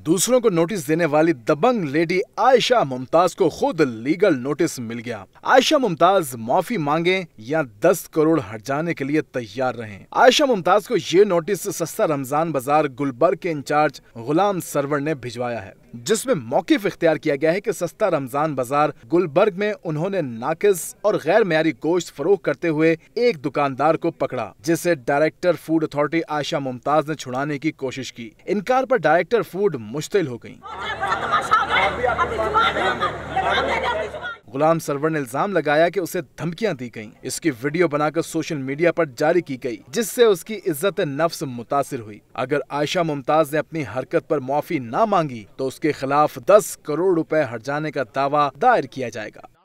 दूसरों को नोटिस देने वाली दबंग लेडी आयशा मुमताज को खुद लीगल नोटिस मिल गया। आयशा मुमताज माफी मांगे या 10 करोड़ हट जाने के लिए तैयार रहें। आयशा मुमताज को ये नोटिस सस्ता रमजान बाजार गुलबर्ग के इंचार्ज गुलाम सरवर ने भिजवाया है, जिसमें मौकिफ इख्तियार किया गया है कि सस्ता रमजान बाजार गुलबर्ग में उन्होंने नाकिस और गैर मेयारी गोश्त फरोख्त करते हुए एक दुकानदार को पकड़ा, जिसे director food authority Ayesha Mumtaz ने छुड़ाने की कोशिश की। इनकार पर डायरेक्टर फूड मुश्तिल हो गई। गुलाम सरवर ने इल्जाम लगाया कि उसे धमकियां दी गईं। इसकी वीडियो बनाकर सोशल मीडिया पर जारी की गई, जिससे उसकी इज्जत नफ्स मुतासिर हुई। अगर आयशा मुमताज ने अपनी हरकत पर माफी ना मांगी तो उसके खिलाफ 10 करोड़ रुपए हट जाने का दावा दायर किया जाएगा।